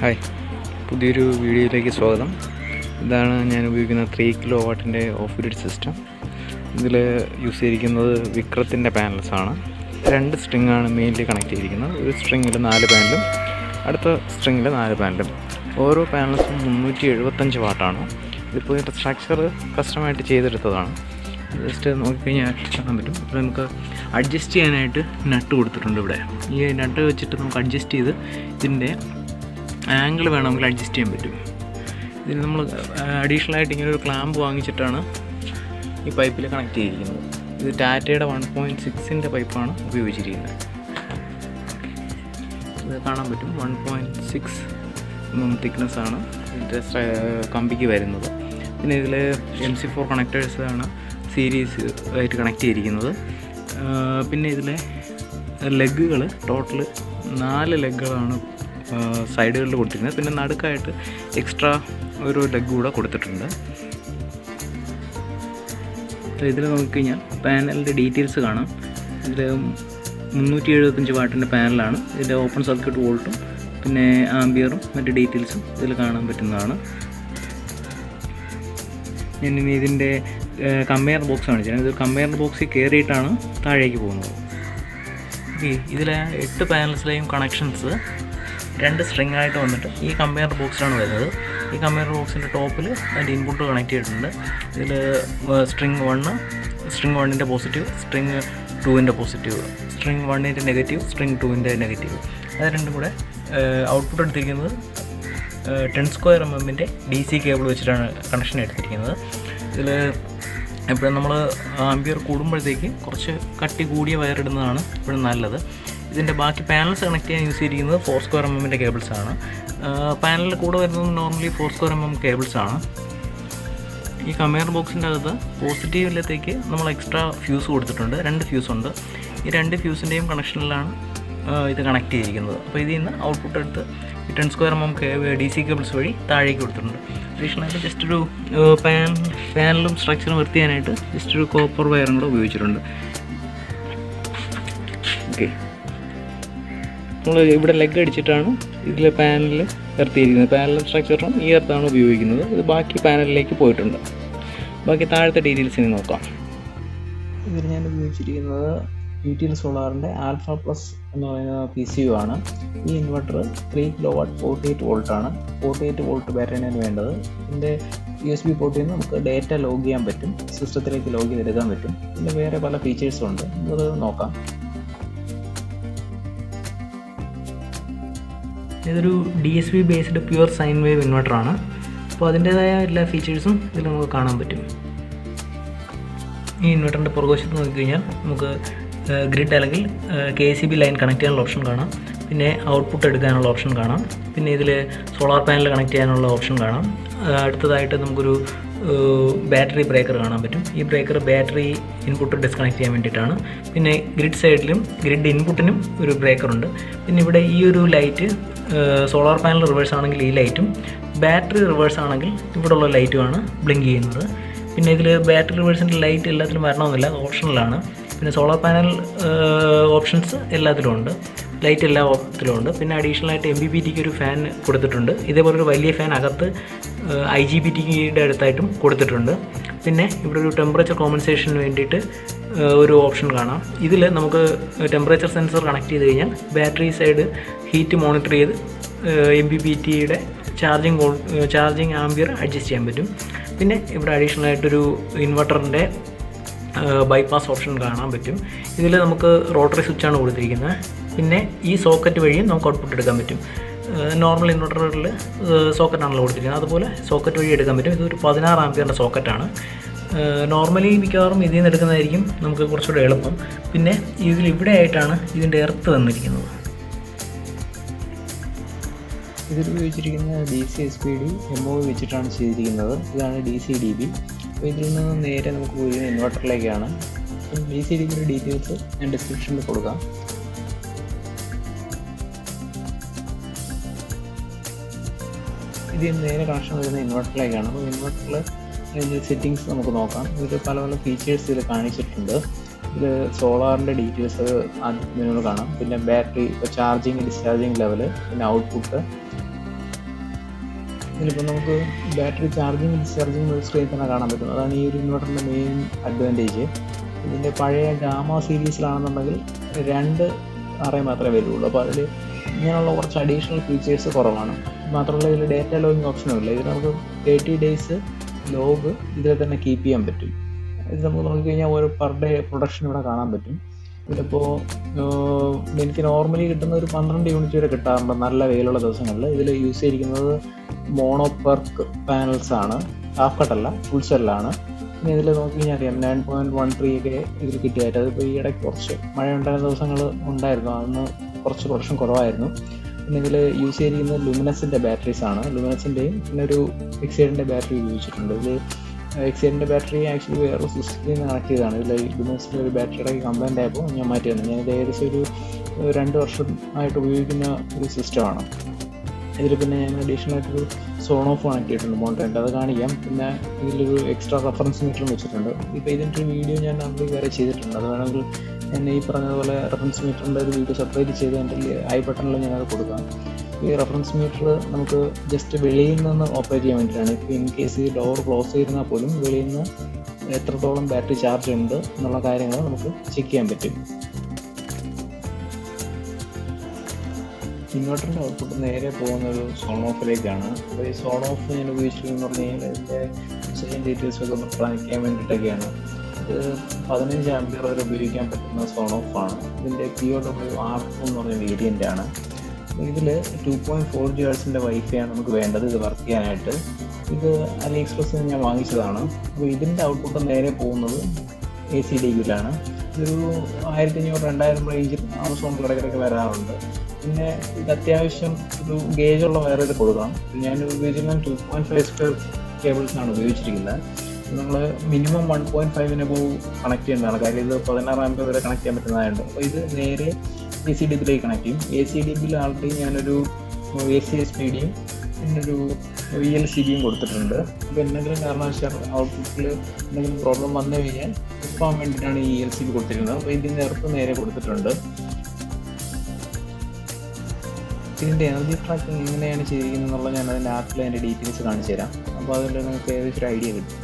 Hi, പുതിയൊരു വീഡിയോയിലേക്ക് സ്വാഗതം. ഇതാണ് ഞാൻ ഉപയോഗിക്കുന്ന 3 കിലോവാട്ടിൻ്റെ ഓഫ് ഗ്രിഡ് സിസ്റ്റം. ഇതിൽ യൂസ് ചെയ്തിരിക്കുന്നത് വിക്രത്തിൻ്റെ പാനൽസാണ്. 2 സ്ട്രിങ്ങാണ് മെയിൻലി കണക്ട് ചെയ്തിരിക്കുന്നത്. ഒരു സ്ട്രിങ്ങിൽ 4 പാനലും അടുത്ത സ്ട്രിങ്ങിൽ 4 പാനലും. ഓരോ പാനൽസും 375 വാട്ടാണ്. ഇതിപ്പോൾ ഇതിൻ്റെ സ്ട്രക്ചർ കസ്റ്റമായിട്ട് ചെയ്തെടുത്തതാണ്. ജസ്റ്റ് നോക്കിക്കഴിഞ്ഞാൽ കാണാൻ പറ്റും. അപ്പോൾ നമുക്ക് അഡ്ജസ്റ്റ് ചെയ്യാനായിട്ട് നട്ട് കൊടുത്തിട്ടുണ്ട്. ഇവിടെ ഈ നട്ട് വെച്ചിട്ട് നമുക്ക് അഡ്ജസ്റ്റ് ചെയ്ത് ഇതിൻ്റെ ആംഗിൾ വേണമെങ്കിൽ അഡ്ജസ്റ്റ് ചെയ്യാൻ പറ്റും. ഇതിന് നമ്മൾ അഡീഷണലായിട്ട് ഇങ്ങനെ ഒരു ക്ലാമ്പ് വാങ്ങിച്ചിട്ടാണ് ഈ പൈപ്പിൽ കണക്ട് ചെയ്തിരിക്കുന്നത്. ഇത് ടാറ്റയുടെ 1.6ൻ്റെ പൈപ്പാണ് ഉപയോഗിച്ചിരിക്കുന്നത്. ഇത് കാണാൻ പറ്റും. 1.6 തിക്നെസ്സാണ് ഇതിൻ്റെ കമ്പിക്ക് വരുന്നത്. പിന്നെ ഇതിൽ MC4 കണക്റ്റേഴ്സാണ് സീരീസ് ആയിട്ട് കണക്ട് ചെയ്തിരിക്കുന്നത്. പിന്നെ ഇതിലെ ലെഗുകൾ ടോട്ടൽ 4 ലെഗുകളാണ് സൈഡുകളിൽ കൊടുത്തിരിക്കുന്നത്. പിന്നെ നടുക്കായിട്ട് എക്സ്ട്രാ ഒരു ലെഗ് കൂടെ കൊടുത്തിട്ടുണ്ട്. ഇതിൽ നോക്കിക്കഴിഞ്ഞാൽ പാനലിൻ്റെ ഡീറ്റെയിൽസ് കാണാം. ഇതിൽ 375 വാട്ടിൻ്റെ പാനലാണ്. ഇതിൻ്റെ ഓപ്പൺ സർക്യൂട്ട് വോൾട്ടും പിന്നെ ആംബിയറും മറ്റ് ഡീറ്റെയിൽസും ഇതിൽ കാണാൻ പറ്റുന്നതാണ്. ഞാനിനി ഇതിൻ്റെ കമ്പയർ ബോക്സ് കാണിച്ചത്. ഇത് കമ്പയർ ബോക്സിൽ കയറിയിട്ടാണ് താഴേക്ക് പോകുന്നത്. ഇതിലെ 8 പാനൽസിലെയും കണക്ഷൻസ് 2 സ്ട്രിങ് ആയിട്ട് വന്നിട്ട് ഈ കമ്പയർ ബോക്സിലാണ് വരുന്നത്. ഈ കമ്പയർ ബോക്സിൻ്റെ ടോപ്പിൽ അതിൻ്റെ ഇൻപുട്ട് കണക്ട് ചെയ്തിട്ടുണ്ട്. ഇതിൽ സ്ട്രിങ് 1ൻ്റെ പോസിറ്റീവ്, സ്ട്രിങ് 2ൻ്റെ പോസിറ്റീവ്, സ്ട്രിങ് 1ൻ്റെ നെഗറ്റീവ്, സ്ട്രിങ് 2ൻ്റെ നെഗറ്റീവ്. അത് രണ്ടും കൂടെ ഔട്ട്പുട്ട് എടുത്തിരിക്കുന്നത് 10 സ്ക്വയർ mm DC കേബിൾ വെച്ചിട്ടാണ് കണക്ഷൻ എടുത്തിരിക്കുന്നത്. ഇതിൽ എപ്പോഴും നമ്മൾ ആംബിയർ കൂടുമ്പോഴത്തേക്ക് കുറച്ച് കട്ടി കൂടിയ വയർ ഇടുന്നതാണ് എപ്പോഴും നല്ലത്. ഇതിൻ്റെ ബാക്കി പാനൽസ് കണക്ട് ചെയ്യാൻ യൂസ് ചെയ്തിരിക്കുന്നത് 4 സ്ക്വയർ mm കേബിൾസാണ്. പാനലിൽ കൂടെ വരുന്നത് നോർമലി 4 സ്ക്വയർ mm കേബിൾസാണ്. ഈ കമ്പയർ ബോക്സിൻ്റെ അകത്ത് പോസിറ്റീവിലത്തേക്ക് നമ്മൾ എക്സ്ട്രാ ഫ്യൂസ് കൊടുത്തിട്ടുണ്ട്. 2 ഫ്യൂസ് ഉണ്ട്. ഈ 2 ഫ്യൂസിൻ്റെയും കണക്ഷനിലാണ് ഇത് കണക്ട് ചെയ്തിരിക്കുന്നത്. അപ്പോൾ ഇതിൽ നിന്ന് ഔട്ട്പുട്ട് എടുത്ത് 10 സ്ക്വയർ mm DC കേബിൾസ് വഴി താഴേക്ക് കൊടുത്തിട്ടുണ്ട്. അഡീഷണലായിട്ട് ജസ്റ്റ് ഒരു പാനലും സ്ട്രക്ചറും വർക്ക് ചെയ്യാനായിട്ട് ജസ്റ്റ് ഒരു കോപ്പർ വയറും കൂടെ ഉപയോഗിച്ചിട്ടുണ്ട്. ഓക്കെ, നമ്മൾ ഇവിടെ ലെഗ് അടിച്ചിട്ടാണ് ഇതിലെ പാനലിൽ എർത്തിയിരിക്കുന്നത്. പാനലും സ്ട്രക്ചറും ഈ എർത്താണ് ഉപയോഗിക്കുന്നത്. ഇത് ബാക്കി പാനലിലേക്ക് പോയിട്ടുണ്ട്. ബാക്കി താഴത്തെ ഡീറ്റെയിൽസിന് നോക്കാം. ഇതിൽ ഞാൻ ഉപയോഗിച്ചിരിക്കുന്നത് UTL Solarൻ്റെ ആൽഫ പ്ലസ് എന്ന് പറയുന്ന PCU ആണ്. ഈ ഇൻവെർട്ടർ 3 കിലോവാട്ട് 48 വോൾട്ടാണ്. 48 വോൾട്ട് ബാറ്ററിയാണ് വേണ്ടത്. ഇതിൻ്റെ USB പോർട്ടിൽ നിന്ന് നമുക്ക് ഡേറ്റ ലോഗ് ചെയ്യാൻ പറ്റും, സിസ്റ്റത്തിലേക്ക് ലോഗ് ചെയ്തെടുക്കാൻ പറ്റും. പിന്നെ വേറെ പല ഫീച്ചേഴ്സും ഉണ്ട്, അത് നോക്കാം. ഇതൊരു DSP based pure sine wave ഇൻവെർട്ടറാണ്. അപ്പോൾ അതിൻ്റേതായ എല്ലാ ഫീച്ചേഴ്സും ഇതിൽ നമുക്ക് കാണാൻ പറ്റും. ഈ ഇൻവെർട്ടറിൻ്റെ പുറകുവശത്ത് നോക്കിക്കഴിഞ്ഞാൽ നമുക്ക് ഗ്രിഡ് അല്ലെങ്കിൽ KSEB ലൈൻ കണക്ട് ചെയ്യാനുള്ള ഓപ്ഷൻ കാണാം. പിന്നെ ഔട്ട്പുട്ട് എടുക്കാനുള്ള ഓപ്ഷൻ കാണാം. പിന്നെ ഇതിൽ സോളാർ പാനൽ കണക്ട് ചെയ്യാനുള്ള ഓപ്ഷൻ കാണാം. അടുത്തതായിട്ട് നമുക്കൊരു ബാറ്ററി ബ്രേക്കർ കാണാൻ പറ്റും. ഈ ബ്രേക്കർ ബാറ്ററി ഇൻപുട്ട് ഡിസ്കണക്ട് ചെയ്യാൻ വേണ്ടിയിട്ടാണ്. പിന്നെ ഗ്രിഡ് സൈഡിലും ഗ്രിഡ് ഇൻപുട്ടിനും ഒരു ബ്രേക്കറുണ്ട്. പിന്നെ ഇവിടെ ഈ ഒരു ലൈറ്റ് സോളാർ പാനൽ റിവേഴ്സ് ആണെങ്കിൽ ഈ ലൈറ്റും, ബാറ്ററി റിവേഴ്സ് ആണെങ്കിൽ ഇവിടെയുള്ള ലൈറ്റുമാണ് ബ്ലിങ്ക് ചെയ്യുന്നത്. പിന്നെ ഇതിൽ ബാറ്ററി റിവേഴ്സിൻ്റെ ലൈറ്റ് എല്ലാത്തിലും വരണമെന്നില്ല, ഓപ്ഷണലാണ്. പിന്നെ സോളാർ പാനൽ ഓപ്ഷൻസ് എല്ലാത്തിലും ഉണ്ട്, ലൈറ്റ് എല്ലാ ഓപ്ഷത്തിലും ഉണ്ട്. പിന്നെ അഡീഷണലായിട്ട് MPPTക്ക് ഒരു ഫാൻ കൊടുത്തിട്ടുണ്ട്. ഇതേപോലൊരു വലിയ ഫാൻ അകത്ത് IGBTയുടെ അടുത്തായിട്ടും കൊടുത്തിട്ടുണ്ട്. പിന്നെ ഇവിടെ ഒരു ടെമ്പറേച്ചർ കോമ്പൻസേഷന് വേണ്ടിയിട്ട് ഒരു ഓപ്ഷൻ കാണാം. ഇതിൽ നമുക്ക് ടെമ്പറേച്ചർ സെൻസർ കണക്ട് ചെയ്ത് കഴിഞ്ഞാൽ ബാറ്ററി സൈഡ് ഹീറ്റ് മോണിറ്റർ ചെയ്ത് MPPTയുടെ ചാർജിങ് ആംബിയർ അഡ്ജസ്റ്റ് ചെയ്യാൻ പറ്റും. പിന്നെ ഇവിടെ അഡീഷണലായിട്ടൊരു ഇൻവെർട്ടറിൻ്റെ ബൈപ്പാസ് ഓപ്ഷൻ കാണാൻ പറ്റും. ഇതിൽ നമുക്ക് റോട്ടറി സ്വിച്ചാണ് കൊടുത്തിരിക്കുന്നത്. പിന്നെ ഈ സോക്കറ്റ് വഴിയും നമുക്ക് ഔട്ട്പുട്ട് എടുക്കാൻ പറ്റും. നോർമൽ ഇൻവെർട്ടറിൽ സോക്കറ്റാണല്ലോ കൊടുത്തിരിക്കുന്നത്, അതുപോലെ സോക്കറ്റ് വഴി എടുക്കാൻ പറ്റും. ഇതൊരു 16 ആംപിയറിൻ്റെ സോക്കറ്റാണ്. നോർമലി മിക്കവാറും ഇതിൽ നിന്ന് എടുക്കുന്നതായിരിക്കും നമുക്ക് കുറച്ചുകൂടെ എളുപ്പം. പിന്നെ ഇവിടെ ആയിട്ടാണ് ഇതിൻ്റെ എർത്ത് വന്നിരിക്കുന്നത്. ഇതിൽ ഉപയോഗിച്ചിരിക്കുന്ന DC-SPD MOV വെച്ചിട്ടാണ് ചെയ്തിരിക്കുന്നത്. ഇതാണ് DCDB. അപ്പോൾ ഇതിൽ നിന്ന് നേരെ നമുക്ക് പോയി ഇൻവെർട്ടറിലേക്കാണ്. DCDBയുടെ ഡീറ്റെയിൽസ് ഞാൻ ഡിസ്ക്രിപ്ഷനിൽ കൊടുക്കാം. ഇതിൽ നേരെ കണക്ഷൻ വരുന്ന ഇൻവെർട്ടറിലേക്കാണ്. അപ്പോൾ ഇൻവെർട്ടറിൽ അതിൻ്റെ സെറ്റിങ്സ് നമുക്ക് നോക്കാം. ഇതിൽ പല പല ഫീച്ചേഴ്സ് ഇതിൽ കാണിച്ചിട്ടുണ്ട്. ഇത് സോളാറിൻ്റെ ഡീറ്റെയിൽസ് ആദ്യം കാണാം. പിന്നെ ബാറ്ററി, ഇപ്പോൾ ചാർജിങ് ഡിസ്ചാർജിങ് ലെവല്, പിന്നെ ഔട്ട്പുട്ട്, ഇതിലിപ്പോൾ നമുക്ക് ബാറ്ററി ചാർജിങ് ഡിസ്ചാർജിങ് ഒരു സ്ക്രീനിൽ തന്നെ കാണാൻ പറ്റും. അതാണ് ഈ ഒരു ഇൻവെർട്ടറിൻ്റെ മെയിൻ അഡ്വാൻറ്റേജ്. ഇതിൻ്റെ പഴയ ഗാമ സീരീസിലാണെന്നുണ്ടെങ്കിൽ 2 അറേ മാത്രമേ വരുള്ളൂ. അപ്പോൾ അതിൽ ഇങ്ങനെയുള്ള കുറച്ച് അഡീഷണൽ ഫീച്ചേഴ്സ് കുറവാണ്. മാത്രമല്ല ഇതിൽ ഡേറ്റ ലോഗിങ് ഓപ്ഷനും ഇല്ല. ഇത് നമുക്ക് 30 ഡേയ്സ് ലോഗ് ഇതിൽ തന്നെ കീപ്പ് ചെയ്യാൻ പറ്റും. ഇത് നമുക്ക് നോക്കിക്കഴിഞ്ഞാൽ ഒരു പെർ ഡേ പ്രൊഡക്ഷൻ ഇവിടെ കാണാൻ പറ്റും. ഇതിലിപ്പോൾ എനിക്ക് നോർമലി കിട്ടുന്ന ഒരു 12 യൂണിറ്റ് വരെ കിട്ടാറുണ്ട് നല്ല വെയിലുള്ള ദിവസങ്ങളിൽ. ഇതിൽ യൂസ് ചെയ്തിരിക്കുന്നത് മോണോ പെർക്ക് പാനൽസ് ആണ്, ഹാഫ് കട്ടല്ല, ഫുൾ സെല്ലാണ്. പിന്നെ ഇതിൽ നോക്കിക്കഴിഞ്ഞാൽ അറിയാം 9.13 ഒക്കെ ഇതിൽ കിട്ടിയായിട്ട്. അതിപ്പോൾ ഈ ഇടയ്ക്ക് കുറച്ച് മഴ ഉണ്ടായിരുന്ന ദിവസങ്ങൾ ഉണ്ടായിരുന്നു, അന്ന് കുറച്ച് പ്രൊഡക്ഷൻ കുറവായിരുന്നു. പിന്നെ ഇതിൽ യൂസ് ചെയ്തിരിക്കുന്നത് ലുമിനസിൻ്റെ ബാറ്ററീസാണ്. ലുമിനസിൻ്റെയും പിന്നെ ഒരു എക്സൈഡിൻ്റെ ബാറ്ററി ഉപയോഗിച്ചിട്ടുണ്ട്. ഇതിൽ എക്സൈഡിൻ്റെ ബാറ്ററി ആക്ച്വലി വേറൊരു സിസ്റ്റത്തിൽ നിന്ന് കണക്ട് ചെയ്തതാണ്. ഇതിൽ ലുമിനസിൻ്റെ ഒരു ബാറ്ററിയുടെ കംപ്ലൈൻ്റ് ആയപ്പോൾ ഞാൻ മാറ്റി തന്നു. ഞാനിത് ഏകദേശം ഒരു 2 വർഷമായിട്ട് ഉപയോഗിക്കുന്ന ഒരു സിസ്റ്റമാണ്. ഇതിൽ പിന്നെ ഞാൻ അഡീഷണലായിട്ടൊരു SonOFF കണക്ട് ചെയ്തിട്ടുണ്ട്, മോണിറ്ററിൻ്റെ, അത് കാണിക്കാം. പിന്നെ ഇതിലൊരു എക്സ്ട്രാ റെഫറൻസ് മീറ്ററും വെച്ചിട്ടുണ്ട്. ഇപ്പോൾ ഇതിൻ്റെ ഒരു വീഡിയോ ഞാൻ അന്ന് വേറെ ചെയ്തിട്ടുണ്ട്. അത് വേണമെങ്കിൽ ഞാൻ ഈ പറഞ്ഞതുപോലെ റെഫറൻസ് മീറ്ററിൻ്റെ ഒരു വീഡിയോ സെപ്പറേറ്റ് ചെയ്ത് എൻ്റെ ഐ ബട്ടണിൽ ഞാനത് കൊടുക്കാം. ഈ റെഫറൻസ് മീറ്റർ നമുക്ക് ജസ്റ്റ് വെളിയിൽ നിന്ന് ഓപ്പറേറ്റ് ചെയ്യാൻ വേണ്ടിയിട്ടാണ്. ഇപ്പോൾ ഇൻ കേസ് ഈ ഡോർ ക്ലോസ് ചെയ്തിരുന്നാൽ പോലും വെളിയിൽ നിന്ന് എത്രത്തോളം ബാറ്ററി ചാർജ് ഉണ്ട് എന്നുള്ള കാര്യങ്ങൾ നമുക്ക് ചെക്ക് ചെയ്യാൻ പറ്റും. ഇൻവെർട്ടറിൻ്റെ ഔട്ട്പുട്ട് നേരെ പോകുന്നൊരു SonOFFിലേക്കാണ്. അപ്പോൾ ഈ SonOFF ഞാൻ ഉപയോഗിച്ചിട്ടുണ്ടെന്ന് പറഞ്ഞു കഴിഞ്ഞാൽ ഇതിൻ്റെ യൂസേജ് ഡീറ്റെയിൽസൊക്കെ ഒന്ന് ട്രാക്ക് ചെയ്യാൻ വേണ്ടിയിട്ടൊക്കെയാണ്. ഇത് 15 ആംപിയർ വരെ ഉപയോഗിക്കാൻ പറ്റുന്ന SonOFF ആണ്. ഇതിൻ്റെ POWR2 എന്ന് പറഞ്ഞ വേരിയൻ്റാണ്. ഇതിൽ 2.4 GHz വൈഫൈ ആണ് നമുക്ക് വേണ്ടത് ഇത് വർക്ക് ചെയ്യാനായിട്ട്. ഇത് AliExpressൽ ഞാൻ വാങ്ങിച്ചതാണ്. അപ്പോൾ ഇതിൻ്റെ ഔട്ട്പുട്ട് നേരെ പോകുന്നത് ACDB-ലാണ്. ഇതൊരു 1500-2000 റേഞ്ചിൽ ആമസോൺ ഇടയ്ക്കിടയ്ക്ക് വരാറുണ്ട്. പിന്നെ ഇത് അത്യാവശ്യം ഒരു ഗേജുള്ള വയർ ഇത് കൊടുക്കണം. ഞാൻ ഉപയോഗിച്ചിരുന്നത് 2.5 കേബിൾസാണ് ഉപയോഗിച്ചിരിക്കുന്നത്. നമ്മൾ മിനിമം 1.5 കണക്ട് ചെയ്യേണ്ടതാണ്. കാര്യം ഇത് 16 ആംപിയർ വരെ കണക്ട് ചെയ്യാൻ പറ്റുന്നതായുണ്ട്. അപ്പോൾ ഇത് നേരെ ACDB-ലേക്ക് കണക്ട് ചെയ്യും. ACDB-യിൽ ആൾറെഡി ഞാനൊരു ACSPDയും പിന്നെ ഒരു VLCBയും കൊടുത്തിട്ടുണ്ട്. അപ്പോൾ എന്തെങ്കിലും കാരണവശാൽ ഔട്ട്പുട്ടിൽ എന്തെങ്കിലും പ്രോബ്ലം വന്നു കഴിഞ്ഞാൽ ഇപ്പം വേണ്ടിയിട്ടാണ് ഈ ELCB കൊടുത്തിരിക്കുന്നത്. അപ്പോൾ ഇതിൻ്റെ എർത്ത് നേരെ കൊടുത്തിട്ടുണ്ട്. ഇതിൻ്റെ എനർജി ട്രാക്കിംഗ് എങ്ങനെയാണ് ചെയ്തിരിക്കുന്നത് എന്നുള്ള ഞാൻ അതിൻ്റെ ആപ്പിൽ അതിൻ്റെ ഡീറ്റെയിൽസ് കാണിച്ചു തരാം. അപ്പോൾ അതിൽ നമുക്ക് ഏകദേശം ഒരു ഐഡിയ കിട്ടും.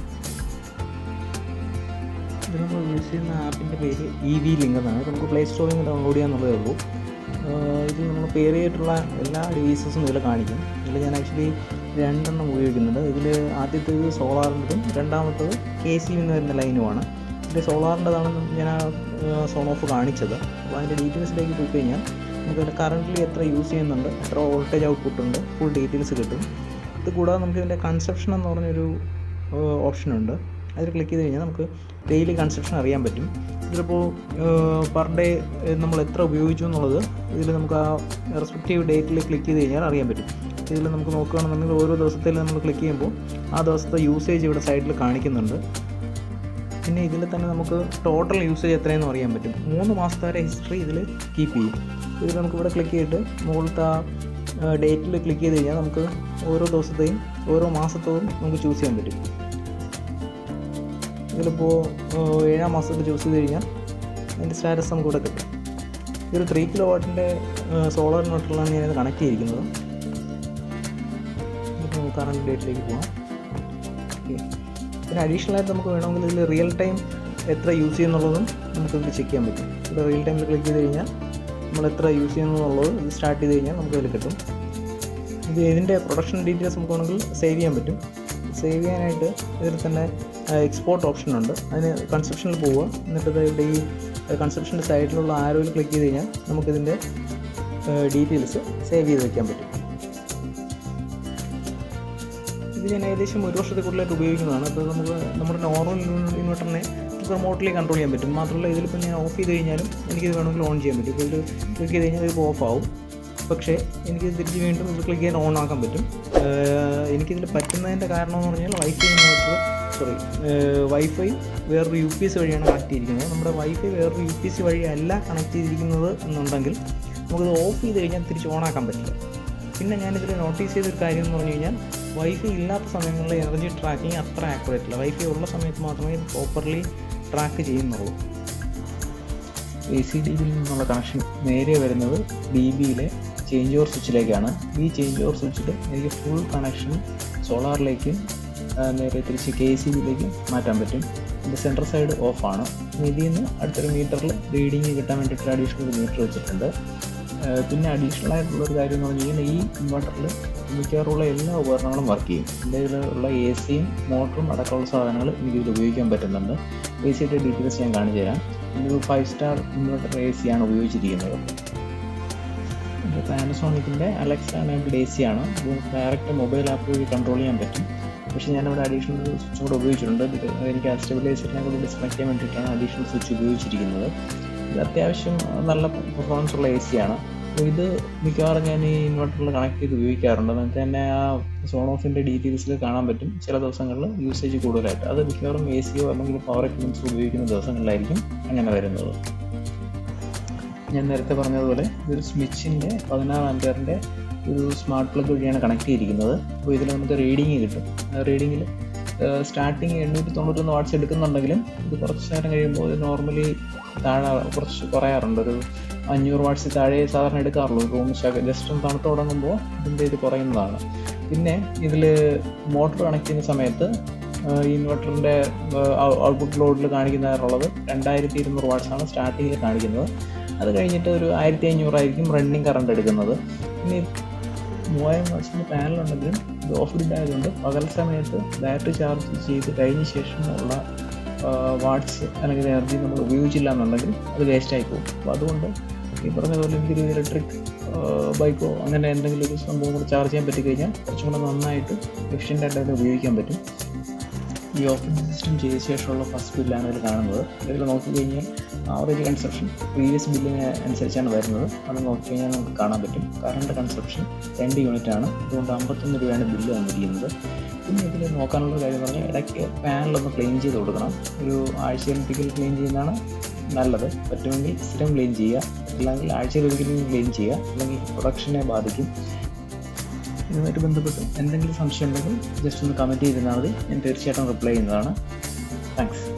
ഇത് നമ്മൾ യൂസ് ചെയ്യുന്ന ആപ്പിൻ്റെ പേര് eWelink എന്നാണ്. നമുക്ക് പ്ലേ സ്റ്റോറിൽ നിന്ന് ഡൗൺലോഡ് ചെയ്യാന്നുള്ളതേ ഉള്ളൂ. ഇത് നമ്മൾ പെയർ ചെയ്തിട്ടുള്ള എല്ലാ ഡിവൈസസും ഇതിൽ കാണിക്കും. ഇതിൽ ഞാൻ ആക്ച്വലി 2 എണ്ണം ഉപയോഗിക്കുന്നുണ്ട്. ഇതിൽ ആദ്യത്തേത് സോളാറിൻ്റെതും രണ്ടാമത്തത് KSEB എന്ന് വരുന്ന ലൈനുമാണ്. ഇതിൽ സോളാറിൻ്റെതാണ് ഞാൻ SonOFF കാണിച്ചത്. അപ്പോൾ അതിൻ്റെ ഡീറ്റെയിൽസിലേക്ക് പോയി കഴിഞ്ഞാൽ നമുക്കതിൽ കറൻ്റ്ലി എത്ര യൂസ് ചെയ്യുന്നുണ്ട്, എത്ര വോൾട്ടേജ് ഔട്ട്പുട്ട് ഉണ്ട്, ഫുൾ ഡീറ്റെയിൽസ് കിട്ടും. ഇത് കൂടാതെ നമുക്ക് ഇതിൻ്റെ കൺസപ്ഷൻ എന്ന് പറഞ്ഞൊരു ഓപ്ഷനുണ്ട്. അതിൽ ക്ലിക്ക് ചെയ്ത് കഴിഞ്ഞാൽ നമുക്ക് ഡെയിലി കൺസപ്ഷൻ അറിയാൻ പറ്റും. ഇതിലിപ്പോൾ പെർ ഡേ നമ്മൾ എത്ര ഉപയോഗിച്ചു എന്നുള്ളത് ഇതിൽ നമുക്ക് ആ റെസ്പെക്റ്റീവ് ഡേറ്റിൽ ക്ലിക്ക് ചെയ്ത് കഴിഞ്ഞാൽ അറിയാൻ പറ്റും. ഇതിൽ നമുക്ക് നോക്കുകയാണെന്നുണ്ടെങ്കിൽ ഓരോ ദിവസത്തിൽ നമ്മൾ ക്ലിക്ക് ചെയ്യുമ്പോൾ ആ ദിവസത്തെ യൂസേജ് ഇവിടെ സൈഡിൽ കാണിക്കുന്നുണ്ട്. പിന്നെ ഇതിൽ തന്നെ നമുക്ക് ടോട്ടൽ യൂസേജ് എത്രയെന്ന് അറിയാൻ പറ്റും. 3 മാസത്തെ വരെ ഹിസ്റ്ററി ഇതിൽ കീപ്പ് ചെയ്യും. ഇതിൽ നമുക്കിവിടെ ക്ലിക്ക് ചെയ്തിട്ട് മുകളിലത്തെ ആ ഡേറ്റിൽ ക്ലിക്ക് ചെയ്ത് കഴിഞ്ഞാൽ നമുക്ക് ഓരോ ദിവസത്തെയും ഓരോ മാസത്തോടും നമുക്ക് ചൂസ് ചെയ്യാൻ പറ്റും. ഇതിലിപ്പോൾ 7-ാം മാസത്തിൽ ചൂസ് ചെയ്ത് കഴിഞ്ഞാൽ അതിൻ്റെ സ്റ്റാറ്റസ് നമുക്കിവിടെ കിട്ടും. ഇതൊരു 3 കിലോവാട്ടിൻ്റെ സോളാർ ഇൻവെർട്ടറിലാണ് ഞാനിത് കണക്ട് ചെയ്തിരിക്കുന്നത്. ഇപ്പോൾ കറണ്ട് ഡേറ്റിലേക്ക് പോകാം. ഓക്കെ, പിന്നെ അഡീഷണലായിട്ട് നമുക്ക് വേണമെങ്കിൽ ഇതിൽ റിയൽ ടൈം എത്ര യൂസ് ചെയ്യുന്നുള്ളതും നമുക്കിതിൽ ചെക്ക് ചെയ്യാൻ പറ്റും. ഇവിടെ റിയൽ ടൈമിൽ ക്ലിക്ക് ചെയ്ത് കഴിഞ്ഞാൽ നമ്മൾ എത്ര യൂസ് ചെയ്യുന്നുള്ളത് ഇത് സ്റ്റാർട്ട് ചെയ്ത് കഴിഞ്ഞാൽ നമുക്കതിൽ കിട്ടും. ഇത് ഇതിൻ്റെ പ്രൊഡക്ഷൻ ഡീറ്റെയിൽസ് നമുക്ക് വേണമെങ്കിൽ സേവ് ചെയ്യാൻ പറ്റും. സേവ് ചെയ്യാനായിട്ട് ഇതിൽ തന്നെ എക്സ്പോർട്ട് ഓപ്ഷൻ ഉണ്ട്. അതിന് കൺസപ്ഷനിൽ പോവുക. എന്നിട്ട് ഇവിടെ ഈ കൺസപ്ഷൻ്റെ സൈഡിലുള്ള ആരോയിൽ ക്ലിക്ക് ചെയ്ത് കഴിഞ്ഞാൽ നമുക്കിതിൻ്റെ ഡീറ്റെയിൽസ് സേവ് ചെയ്ത് വയ്ക്കാൻ പറ്റും. ഇത് ഞാൻ ഏകദേശം 1 വർഷത്തിൽ കൂടുതലായിട്ട് ഉപയോഗിക്കുന്നതാണ്. അപ്പോൾ നമുക്ക് നമ്മുടെ നോർമൽ ഇൻവെർട്ടറിനെ റിമോട്ട്ലി കൺട്രോൾ ചെയ്യാൻ പറ്റും. മാത്രമല്ല ഇതിലിപ്പോൾ ഞാൻ ഓഫ് ചെയ്ത് കഴിഞ്ഞാലും എനിക്കിത് വേണമെങ്കിൽ ഓൺ ചെയ്യാൻ പറ്റും. ഇപ്പോൾ ഇത് ക്ലിക്ക് ചെയ്ത് കഴിഞ്ഞാൽ ഇതിപ്പോൾ ഓഫ് ആവും. പക്ഷേ എനിക്കിത് തിരിച്ച് വീണ്ടും ഇത് ക്ലിക്ക് ചെയ്യാൻ ഓൺ ആക്കാൻ പറ്റും. എനിക്കിതിൽ പറ്റുന്നതിൻ്റെ കാരണം എന്ന് പറഞ്ഞാൽ വൈഫൈ വേറൊരു UPS വഴിയാണ് കണക്ട് ചെയ്തിരിക്കുന്നത്. നമ്മുടെ വൈഫൈ വേറൊരു UPS വഴിയല്ല കണക്ട് ചെയ്തിരിക്കുന്നത് എന്നുണ്ടെങ്കിൽ നമുക്കിത് ഓഫ് ചെയ്ത് കഴിഞ്ഞാൽ തിരിച്ച് ഓൺ ആക്കാൻ പറ്റില്ല. പിന്നെ ഞാനിതിൽ നോട്ടീസ് ചെയ്തൊരു കാര്യം എന്ന് പറഞ്ഞു കഴിഞ്ഞാൽ വൈഫൈ ഇല്ലാത്ത സമയങ്ങളിൽ എനർജി ട്രാക്കിങ് അത്ര ആക്യുറേറ്റ് അല്ല. വൈഫൈ ഉള്ള സമയത്ത് മാത്രമേ ഇത് പ്രോപ്പർലി ട്രാക്ക് ചെയ്യുന്നുള്ളൂ. ACDB-യിൽ നിന്നുള്ള കണക്ഷൻ നേരെ വരുന്നത് DB-യിലെ ചേഞ്ച് ഓവർ സ്വിച്ചിലേക്കാണ്. ഈ ചേഞ്ച് ഓവർ സ്വിച്ചിൽ എനിക്ക് ഫുൾ കണക്ഷൻ സോളാറിലേക്കും നേരെ തിരിച്ച് KSEBിലേക്ക് മാറ്റാൻ പറ്റും. ഇതിൻ്റെ സെൻറ്റർ സൈഡ് ഓഫാണ്. ഇതിൽ നിന്ന് അടുത്തൊരു മീറ്ററിൽ റീഡിങ് കിട്ടാൻ വേണ്ടിയിട്ട് അഡീഷണൽ ഒരു മീറ്റർ വെച്ചിട്ടുണ്ട്. പിന്നെ അഡീഷണൽ ആയിട്ടുള്ളൊരു കാര്യം എന്ന് പറഞ്ഞു കഴിഞ്ഞാൽ ഈ ഇൻവെർട്ടറിൽ മിക്കവാറുള്ള എല്ലാ ഉപകരണങ്ങളും വർക്ക് ചെയ്യും. എൻ്റെ ഇതിലുള്ള AC-യും മോട്ടറും അടക്കമുള്ള സാധനങ്ങൾ എനിക്കിതിൽ ഉപയോഗിക്കാൻ പറ്റുന്നുണ്ട്. AC-യുടെ ഡീറ്റെയിൽസ് ഞാൻ കാണിച്ചു തരാം. ഇതൊരു 5 സ്റ്റാർ ഇൻവെർട്ടർ AC-യാണ് ഉപയോഗിച്ചിരിക്കുന്നത്. ഇത് പാനസോണിക്കിൻ്റെ അലക്സ എനേബിൾഡ് AC-ആണ്. ഇത് ഡയറക്റ്റ് മൊബൈൽ ആപ്പ് വഴി കൺട്രോൾ ചെയ്യാൻ പറ്റും. പക്ഷേ ഞാനിവിടെ അഡീഷണൽ സ്വിച്ച് കൂടെ ഉപയോഗിച്ചിട്ടുണ്ട്. എനിക്ക് ആ സ്റ്റെബിലൈസറിനെ കൂടെ ഡിസ്കണക്ട് ചെയ്യാൻ വേണ്ടിയിട്ടാണ് അഡീഷണൽ സ്വിച്ച് ഉപയോഗിച്ചിരിക്കുന്നത്. ഇത് അത്യാവശ്യം നല്ല പെർഫോമൻസ് ഉള്ള AC-യാണ്. അപ്പോൾ ഇത് മിക്കവാറും ഞാൻ ഈ ഇൻവെർട്ടറിൽ കണക്ട് ചെയ്ത് ഉപയോഗിക്കാറുണ്ട്. എന്നിട്ട് തന്നെ ആ സോണോഫിൻ്റെ ഡീറ്റെയിൽസിൽ കാണാൻ പറ്റും ചില ദിവസങ്ങളിൽ യൂസേജ് കൂടുതലായിട്ട്. അത് മിക്കവാറും AC-യോ അല്ലെങ്കിൽ പവർ എക്യുപ്മെൻറ്റ്സോ ഉപയോഗിക്കുന്ന ദിവസങ്ങളിലായിരിക്കും അങ്ങനെ വരുന്നത്. ഞാൻ നേരത്തെ പറഞ്ഞതുപോലെ ഇതൊരു സ്മിച്ചിൻ്റെ 16 ആംപിയറിൻ്റെ ഒരു സ്മാർട്ട് പ്ലഗ് വഴിയാണ് കണക്ട് ചെയ്തിരിക്കുന്നത്. അപ്പോൾ ഇതിൽ നമുക്ക് റീഡിങ് കിട്ടും. റീഡിങ്ങിൽ സ്റ്റാർട്ടിങ് 891 വാട്ട്സ് എടുക്കുന്നുണ്ടെങ്കിലും ഇത് കുറച്ച് നേരം കഴിയുമ്പോൾ ഇത് നോർമലി താഴെ കുറച്ച് കുറയാറുണ്ട്. ഒരു 500 വാട്ട്സ് താഴെ സാധാരണ എടുക്കാറുള്ളൂ. റൂം ജസ്റ്റ് ഒന്ന് തണുത്ത് തുടങ്ങുമ്പോൾ ഇതിൻ്റെ ഇത് കുറയുന്നതാണ്. പിന്നെ ഇതിൽ മോട്ടർ കണക്ട് ചെയ്യുന്ന സമയത്ത് ഈ ഇൻവെർട്ടറിൻ്റെ ഔട്ട്പുട്ട് ലോഡിൽ കാണിക്കുന്നതായിട്ടുള്ളത് 2200 വാട്ട്സാണ് സ്റ്റാർട്ടിങ്ങിൽ കാണിക്കുന്നത്. അത് കഴിഞ്ഞിട്ട് ഒരു 1500 ആയിരിക്കും റണ്ണിങ് കറണ്ട് എടുക്കുന്നത്. പിന്നെ 3000 വാട്ട്സിൻ്റെ പാനലുണ്ടെങ്കിലും ഇത് ഓഫ് ഗ്രിഡ് ആയതുകൊണ്ട് പകൽ സമയത്ത് ബാറ്ററി ചാർജ് ചെയ്ത് കഴിഞ്ഞ ശേഷമുള്ള വാട്ട്സ് അല്ലെങ്കിൽ എനർജി നമ്മൾ ഉപയോഗിച്ചില്ല എന്നുണ്ടെങ്കിൽ അത് വേസ്റ്റായി പോകും. അപ്പോൾ അതുകൊണ്ട് ഈ പറഞ്ഞതുപോലെ എനിക്കൊരു ഇലക്ട്രിക് ബൈക്കോ അങ്ങനെ എന്തെങ്കിലും ഒരു സംഭവം കൂടെ ചാർജ് ചെയ്യാൻ പറ്റിക്കഴിഞ്ഞാൽ കുറച്ചും കൂടെ നന്നായിട്ട് എഫിഷ്യൻ്റായിട്ട് അതിൽ ഉപയോഗിക്കാൻ പറ്റും. ഈ ഓപ്പറേറ്റിംഗ് സിസ്റ്റം ചെയ്ത ശേഷമുള്ള ഫസ്റ്റ് ബില്ലാണ് ഇതിൽ കാണുന്നത്. ഇതിൽ നോക്കിക്കഴിഞ്ഞാൽ ആവറേജ് കൺസപ്ഷൻ പ്രീവിയസ് ബില്ലിന് അനുസരിച്ചാണ് വരുന്നത്. അത് നോക്കിക്കഴിഞ്ഞാൽ നമുക്ക് കാണാൻ പറ്റും. കറണ്ട് കൺസപ്ഷൻ 2 യൂണിറ്റാണ്. അതുകൊണ്ട് 51 രൂപയാണ് ബില്ല് വന്നിരിക്കുന്നത്. പിന്നെ ഇതിൽ നോക്കാനുള്ള കാര്യം പറഞ്ഞാൽ ഇടയ്ക്ക് പാനലൊന്ന് ക്ലീൻ ചെയ്ത് കൊടുക്കണം. ഒരു ആഴ്ചയിലൊരിക്കൽ ക്ലീൻ ചെയ്യുന്നതാണ് നല്ലത്. പറ്റുമെങ്കിൽ സ്ഥിരം ക്ലീൻ ചെയ്യുക, അല്ലെങ്കിൽ ആഴ്ചയിലൊരിക്കലും ക്ലീൻ ചെയ്യുക, അല്ലെങ്കിൽ പ്രൊഡക്ഷനെ ബാധിക്കും. ഇതുമായിട്ട് ബന്ധപ്പെട്ട് എന്തെങ്കിലും സംശയം ഉണ്ടെങ്കിൽ ജസ്റ്റ് ഒന്ന് കമൻറ്റ് ചെയ്തിരുന്നാൽ മതി. ഞാൻ തീർച്ചയായിട്ടും റിപ്ലൈ ചെയ്യുന്നതാണ്. താങ്ക്സ്.